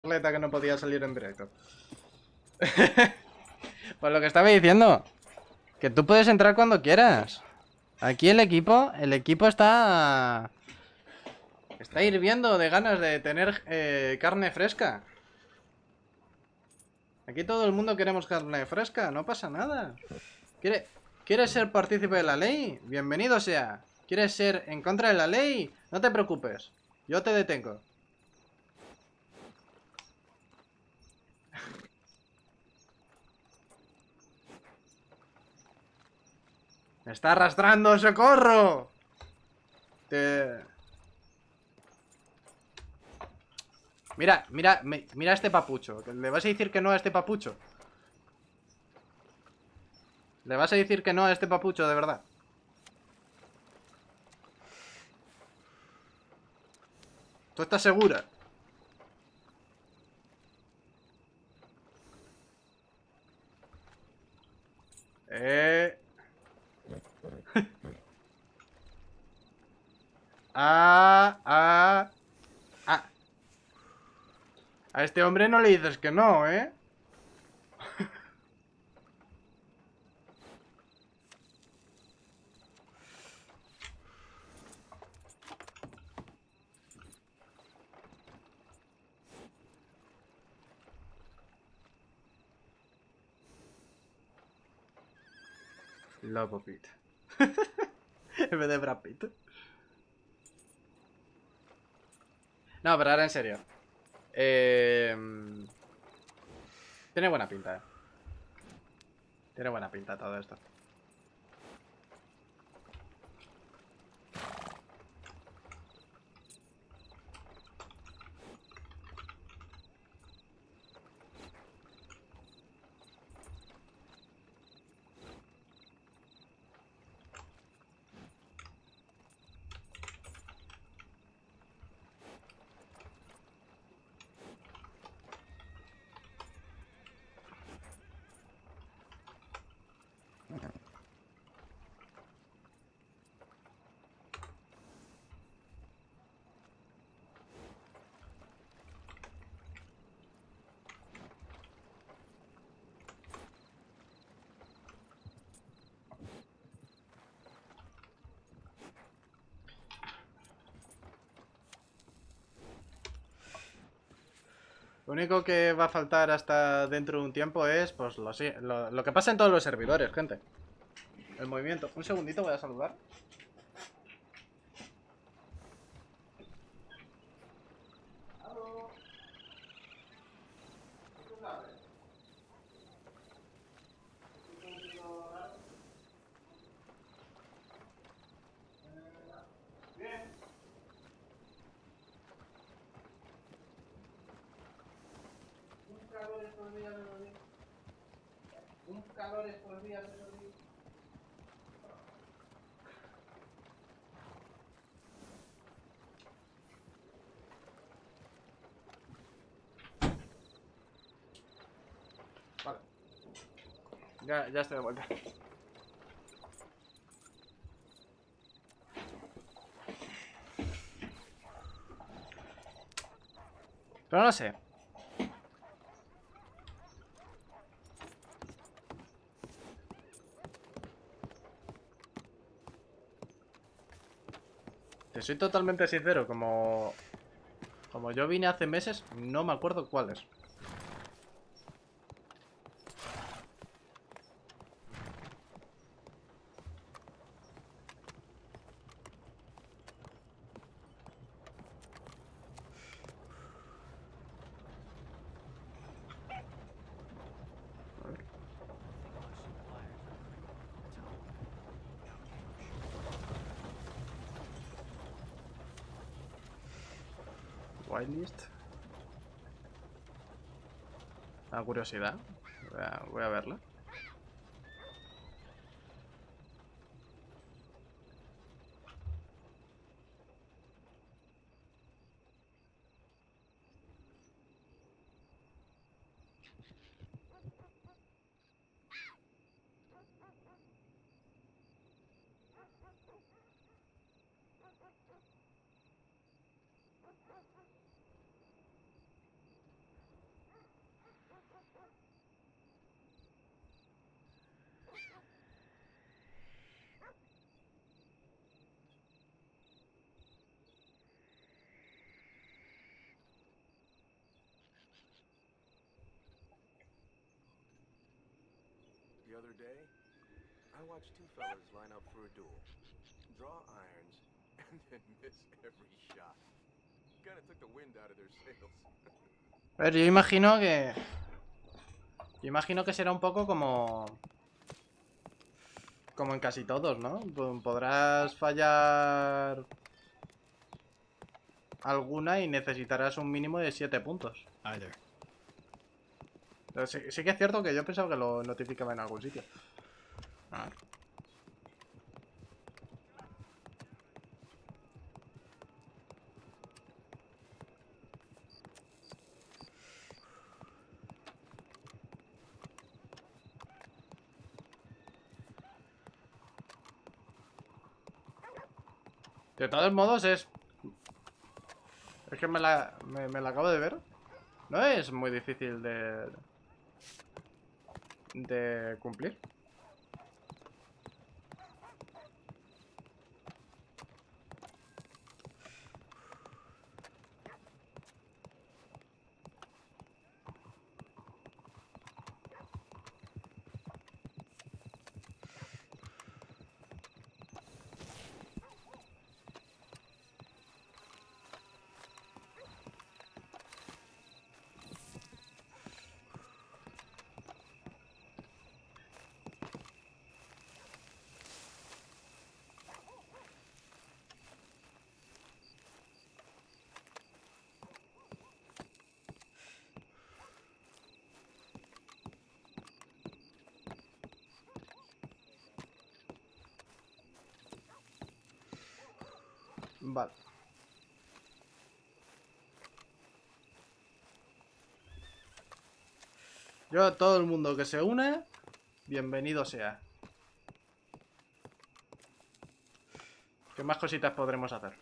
Que no podía salir en directo. Pues lo que estaba diciendo, que tú puedes entrar cuando quieras. Aquí el equipo está hirviendo de ganas de tener carne fresca. Aquí todo el mundo queremos carne fresca, no pasa nada. ¿Quieres ser partícipe de la ley? Bienvenido sea. ¿Quieres ser en contra de la ley? No te preocupes, yo te detengo. ¡Me está arrastrando! ¡Socorro! Te... Mira este papucho. ¿Le vas a decir que no a este papucho? ¿Le vas a decir que no a este papucho, de verdad? ¿Tú estás segura? Eh... Ah, ah, ah. A este hombre no le dices que no, ¿eh? Lobo Pit. En vez de Brad Pitt. No, pero ahora en serio. Eh... Tiene buena pinta, eh. Tiene buena pinta todo esto. Lo único que va a faltar hasta dentro de un tiempo es, pues, lo que pasa en todos los servidores, gente. El movimiento. Un segundito, voy a saludar. Un calor estos días, Vale. Ya estoy de vuelta. Pero no sé. Te soy totalmente sincero, como yo vine hace meses, no me acuerdo cuáles. Whitelist. Una curiosidad. Voy a verla. other day, I watched two fellas line up for a duel, draw irons, and then miss every shot. Kind of took the wind out of their sails. A ver, yo imagino que... Yo imagino que será un poco como... Como en casi todos, ¿no? Podrás fallar... alguna y necesitarás un mínimo de 7 puntos. Pero sí que es cierto que yo pensaba que lo notificaba en algún sitio. A ver. De todos modos es... Es que me la acabo de ver. No es muy difícil de cumplir. Vale. Yo a todo el mundo que se une, bienvenido sea. ¿Qué más cositas podremos hacer?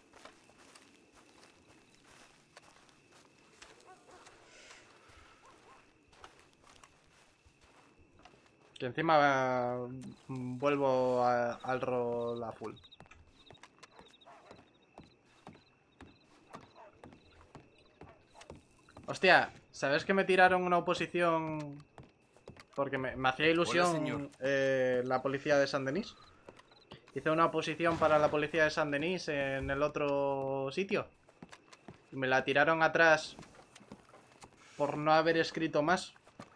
Que encima vuelvo al rol a full. Hostia, ¿sabes que me tiraron una oposición? Porque me hacía ilusión la policía de Saint-Denis. Hice una oposición para la policía de Saint-Denis en el otro sitio. Y me la tiraron atrás por no haber escrito más.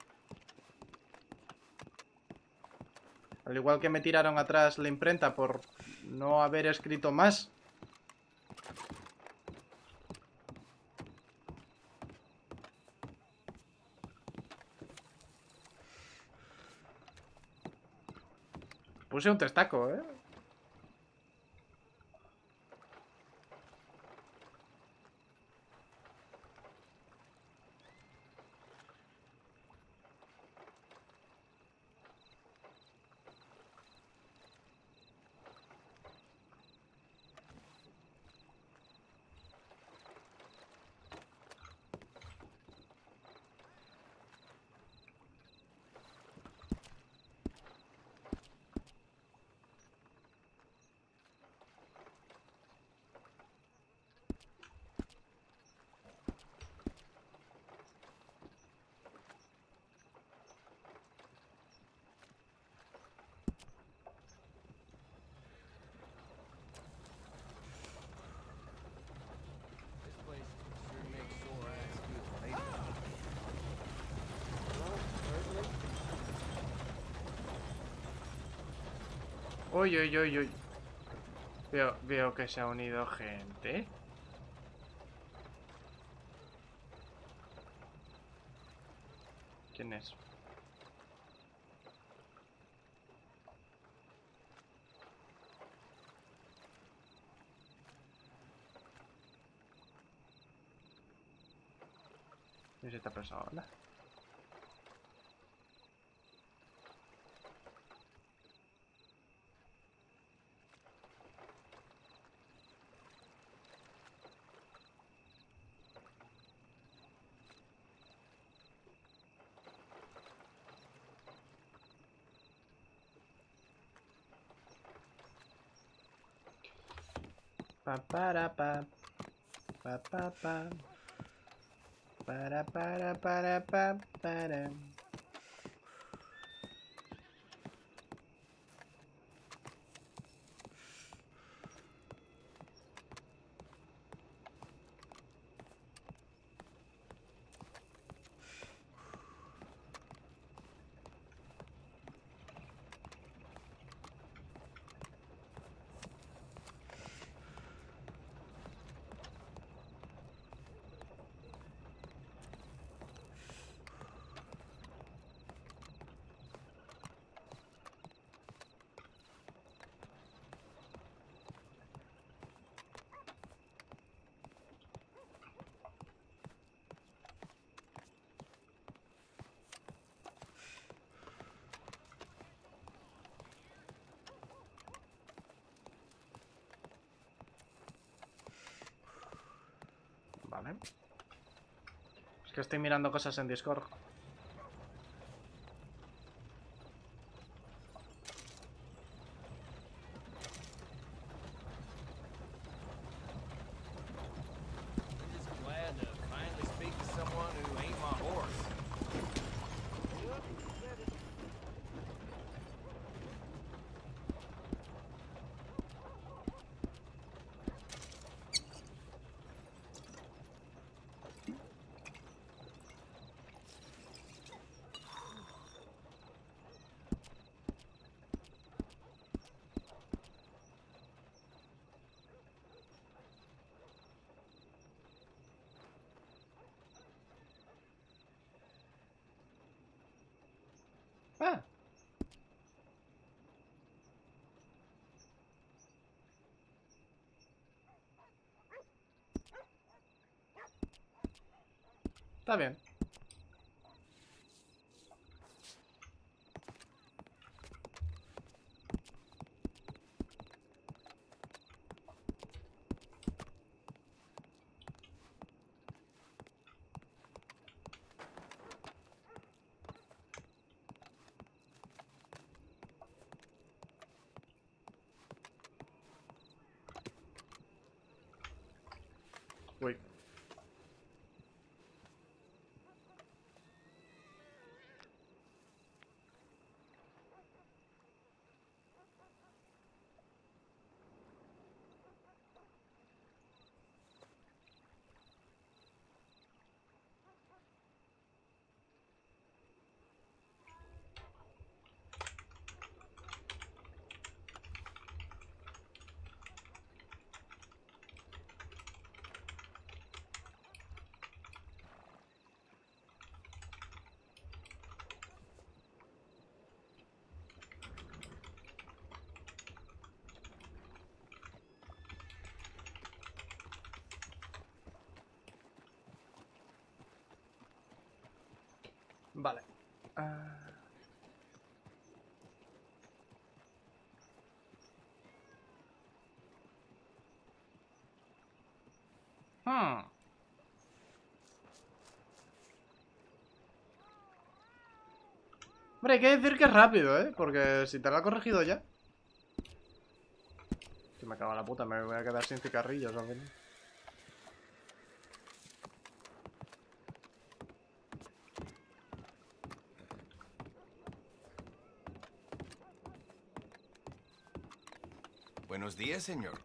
Al igual que me tiraron atrás la imprenta por no haber escrito más. Puse un testaco, ¿eh? Uy, uy, uy, uy. Veo que se ha unido gente. ¿Quién es? ¿Quién es esta persona? Pa para pa pa pa pa para pa para. Vale. Es que estoy mirando cosas en Discord. Ah. Está bien. Uy. Vale. Hombre, hay que decir que es rápido, ¿eh? Porque si te lo ha corregido ya. Que me cago en la puta, me voy a quedar sin cigarrillos al final. Buenos días, señor.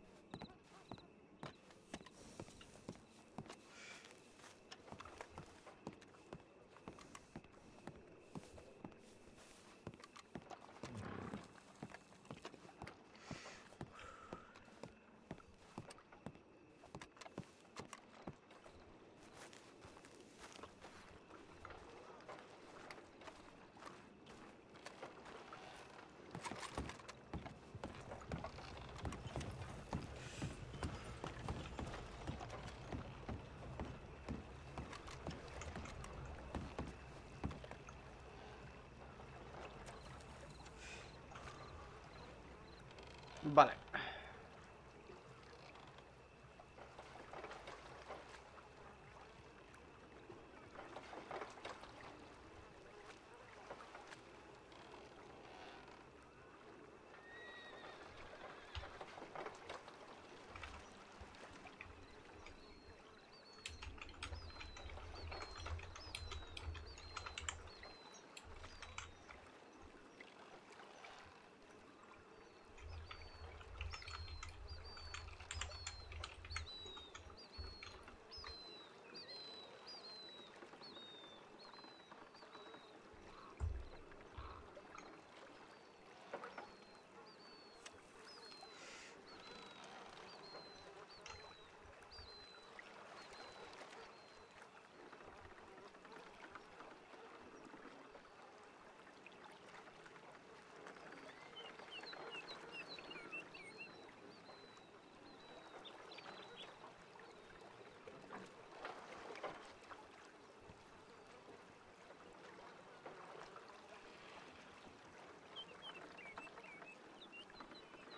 Vale.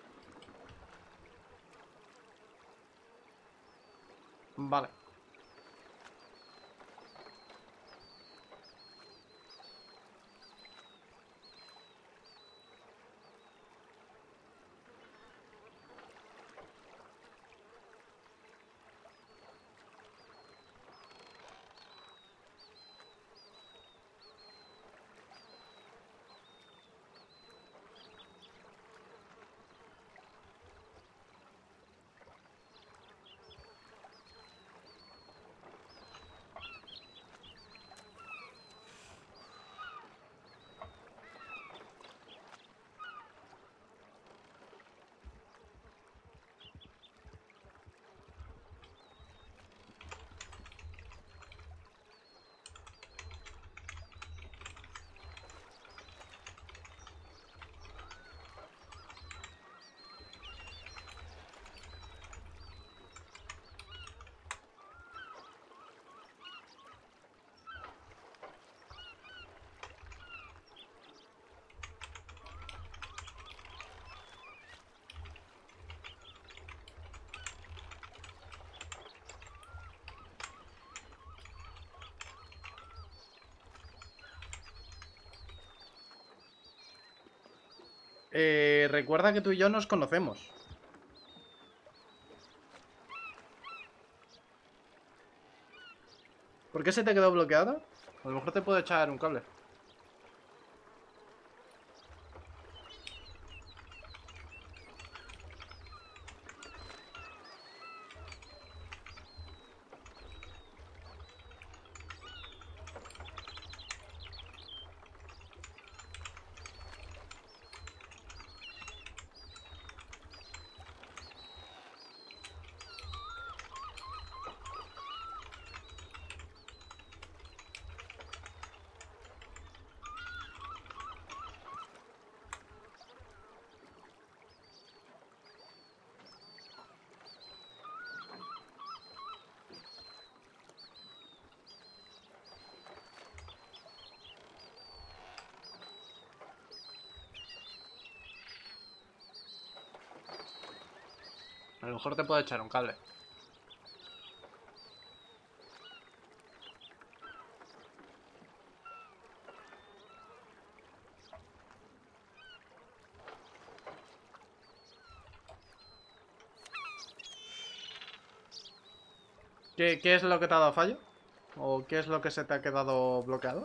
Vale. recuerda que tú y yo nos conocemos. ¿Por qué se te quedó bloqueado? A lo mejor te puedo echar un cable. A lo mejor te puedo echar un cable. ¿Qué es lo que te ha dado fallo? ¿O qué es lo que se te ha quedado bloqueado?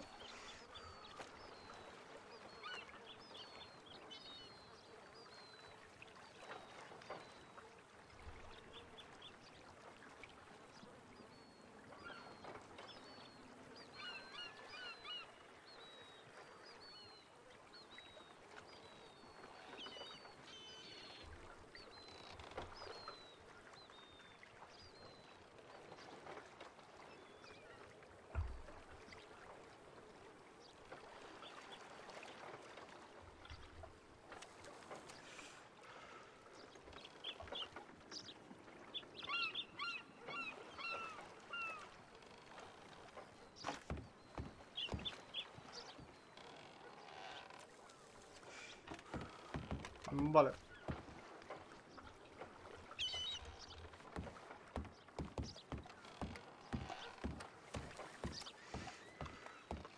Vale.